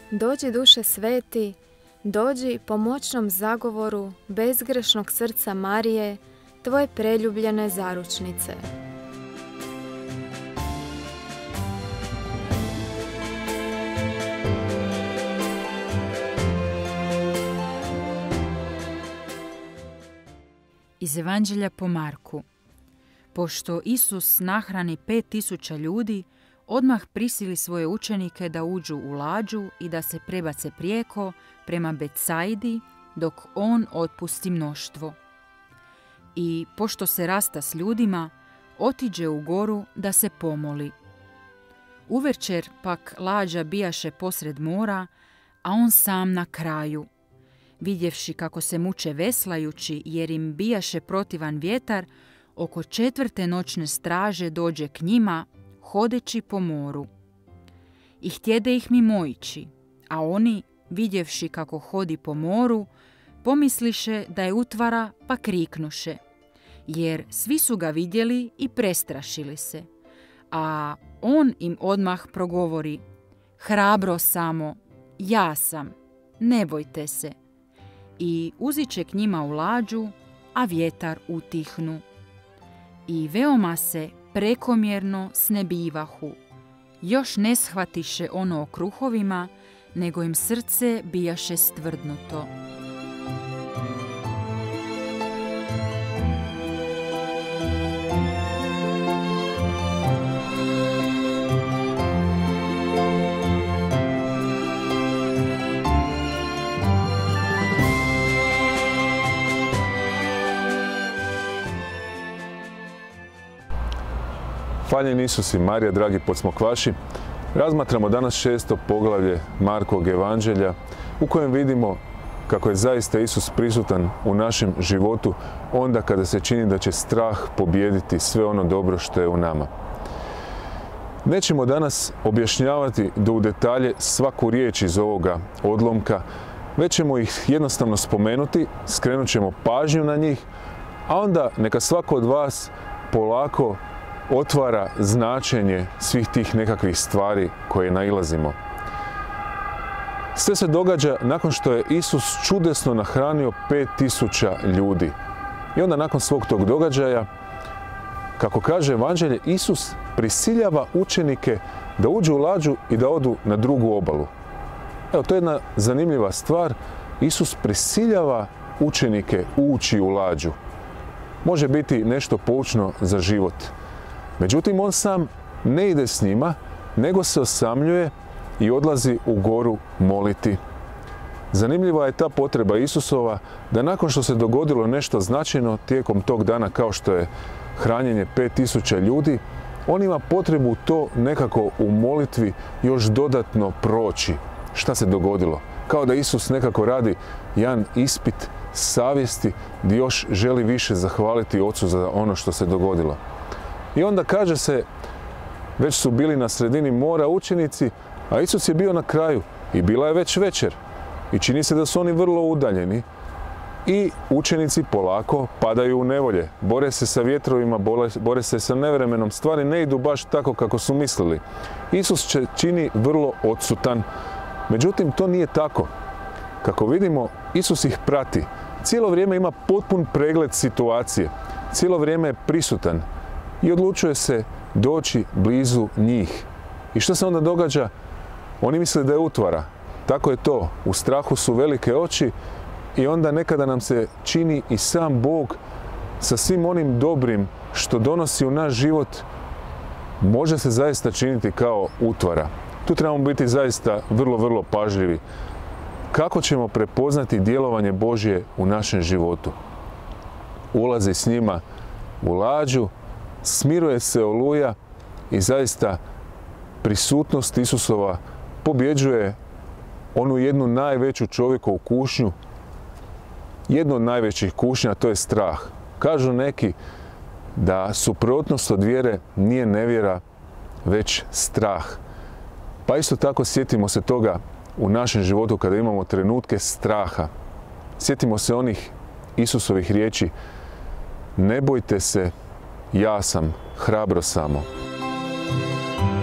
Dođi duše sveti, dođi po moćnom zagovoru bezgrešnog srca Marije, tvoje preljubljene zaručnice. Iz Evanđelja po Marku. Pošto Isus nahrani 5000 ljudi, odmah prisili svoje učenike da uđu u lađu i da se prebace prijeko prema Betsaidi, dok on otpusti mnoštvo. I pošto se rasta s ljudima, otiđe u goru da se pomoli. Uvečer pak lađa bijaše posred mora, a on sam na kraju. Vidjevši kako se muče veslajući jer im bijaše protivan vjetar, oko 4. noćne straže dođe k njima, hodeći po moru. I htjede ih mimoići, a oni, vidjevši kako hodi po moru, pomisliše da je utvara, pa kriknuše, jer svi su ga vidjeli i prestrašili se. A on im odmah progovori: hrabro samo, ja sam, ne bojte se. I uziće k njima u lađu, a vjetar utihnu. I veoma se prekomjerno snebivahu. Još ne shvatiše ono o kruhovima, nego im srce bijaše stvrdnuto. Hvaljen Isus i Marija, dragi podsmokvaši. Razmatramo danas 6. poglavlje Markovog evanđelja u kojem vidimo kako je zaista Isus prisutan u našem životu onda kada se čini da će strah pobijediti sve ono dobro što je u nama. Nećemo danas objašnjavati do u detalje svaku riječ iz ovoga odlomka, već ćemo ih jednostavno spomenuti, skrenut ćemo pažnju na njih, a onda neka svako od vas polako otvara značenje svih tih nekakvih stvari koje nailazimo. Sve se događa nakon što je Isus čudesno nahranio 5000 ljudi. I onda nakon svog tog događaja, kako kaže Evanđelje, Isus prisiljava učenike da uđu u lađu i da odu na drugu obalu. Evo, to je jedna zanimljiva stvar. Isus prisiljava učenike ući u lađu. Može biti nešto poučno za život. Međutim, on sam ne ide s njima, nego se osamljuje i odlazi u goru moliti. Zanimljiva je ta potreba Isusova da nakon što se dogodilo nešto značajno tijekom tog dana kao što je hranjenje 5000 ljudi, on ima potrebu to nekako u molitvi još dodatno proći. Šta se dogodilo? Kao da Isus nekako radi jedan ispit savjesti gdje još želi više zahvaliti Ocu za ono što se dogodilo. I onda kaže se, već su bili na sredini mora učenici, a Isus je bio na kraju i bila je već večer. I čini se da su oni vrlo udaljeni i učenici polako padaju u nevolje. Bore se sa vjetrovima, bore se sa nevremenom, stvari ne idu baš tako kako su mislili. Isus čini vrlo odsutan. Međutim, to nije tako. Kako vidimo, Isus ih prati. Cijelo vrijeme ima potpun pregled situacije. Cijelo vrijeme je prisutan i odlučuje se doći blizu njih. I što se onda događa? Oni misle da je utvara. Tako je to. U strahu su velike oči i onda nekada nam se čini i sam Bog sa svim onim dobrim što donosi u naš život može se zaista činiti kao utvara. Tu trebamo biti zaista vrlo, vrlo pažljivi. Kako ćemo prepoznati djelovanje Božje u našem životu? Ulazi s njima u lađu, smiruje se oluja i zaista prisutnost Isusova pobjeđuje onu jednu najveću čovjekovu kušnju, jednu od najvećih kušnja, to je strah. Kažu neki da suprotnost od vjere nije nevjera, već strah. Pa isto tako sjetimo se toga u našem životu kada imamo trenutke straha. Sjetimo se onih Isusovih riječi: ne bojte se, ja sam, hrabro samo.